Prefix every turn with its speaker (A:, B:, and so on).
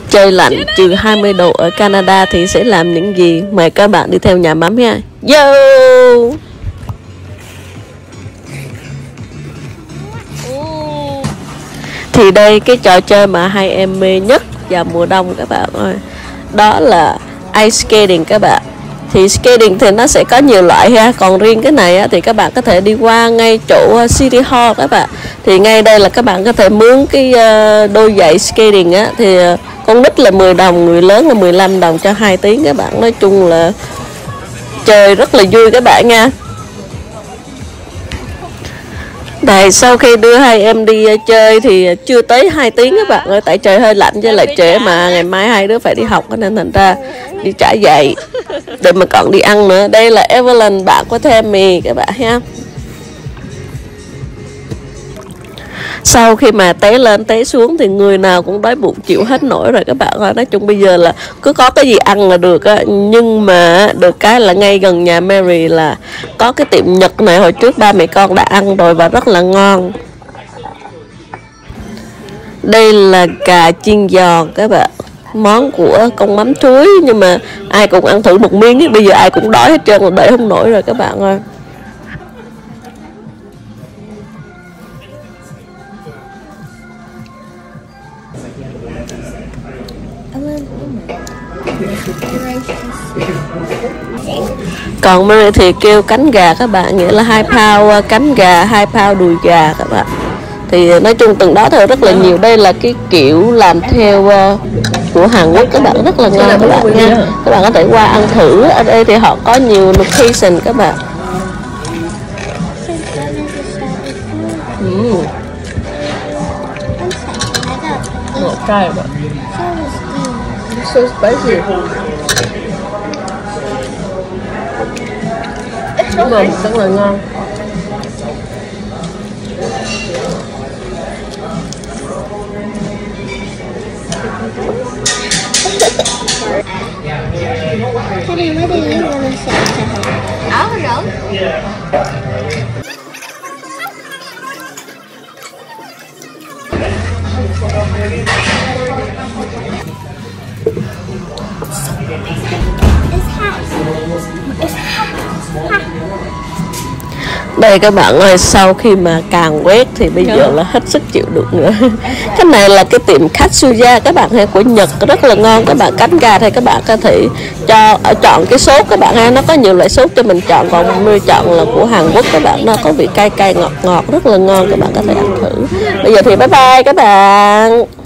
A: Trời lạnh trừ 20 độ ở Canada thì sẽ làm những gì? Mời các bạn đi theo nhà mắm nha. Yo! Thì đây cái trò chơi mà hai em mê nhất vào mùa đông các bạn ơi, đó là ice skating các bạn. Thì skating thì nó sẽ có nhiều loại ha, còn riêng cái này á, thì các bạn có thể đi qua ngay chỗ City Hall các bạn. Thì ngay đây là các bạn có thể mướn cái đôi giày skating á, thì con nít là 10 đồng, người lớn là 15 đồng cho 2 tiếng các bạn. Nói chung là chơi rất là vui các bạn nha. Đây, sau khi đưa hai em đi chơi thì chưa tới 2 tiếng các bạn ơi, tại trời hơi lạnh với lại trễ mà ngày mai hai đứa phải đi học nên thành ra đi trả giày để mà còn đi ăn nữa. Đây là Evelyn, bạn của Tammy các bạn ha. Sau khi mà té lên té xuống thì người nào cũng đói bụng chịu hết nổi rồi các bạn ơi. Nói chung bây giờ là cứ có cái gì ăn là được á. Nhưng mà được cái là ngay gần nhà Mary là có cái tiệm Nhật này, hồi trước ba mẹ con đã ăn rồi và rất là ngon. Đây là cà chiên giòn các bạn, món của con mắm chuối, nhưng mà ai cũng ăn thử một miếng ấy. Bây giờ ai cũng đói hết trơn rồi, đợi không nổi rồi các bạn ơi. Còn Mary thì kêu cánh gà các bạn, nghĩa là 2 pound cánh gà, 2 pound đùi gà các bạn. Thì nói chung từng đó thôi rất là nhiều. Đây là cái kiểu làm theo của Hàn Quốc các bạn, rất là ngon các bạn nha. Các bạn có thể qua ăn thử. Ở đây thì họ có nhiều location các bạn. Try it. It's so spicy. Đúng rồi, rất là ngon.
B: Daddy, what are you gonna say to her? I don't know.
A: Đây các bạn ơi, sau khi mà càng quét thì bây giờ là hết sức chịu được nữa. Cái này là cái tiệm Katsuya các bạn hay, của Nhật, rất là ngon các bạn. Cánh gà thì các bạn có thể chọn cái sốt các bạn ha, nó có nhiều loại sốt cho mình chọn, còn mình chọn là của Hàn Quốc các bạn, nó có vị cay cay ngọt ngọt rất là ngon, các bạn có thể ăn thử. Bây giờ thì bye bye các bạn.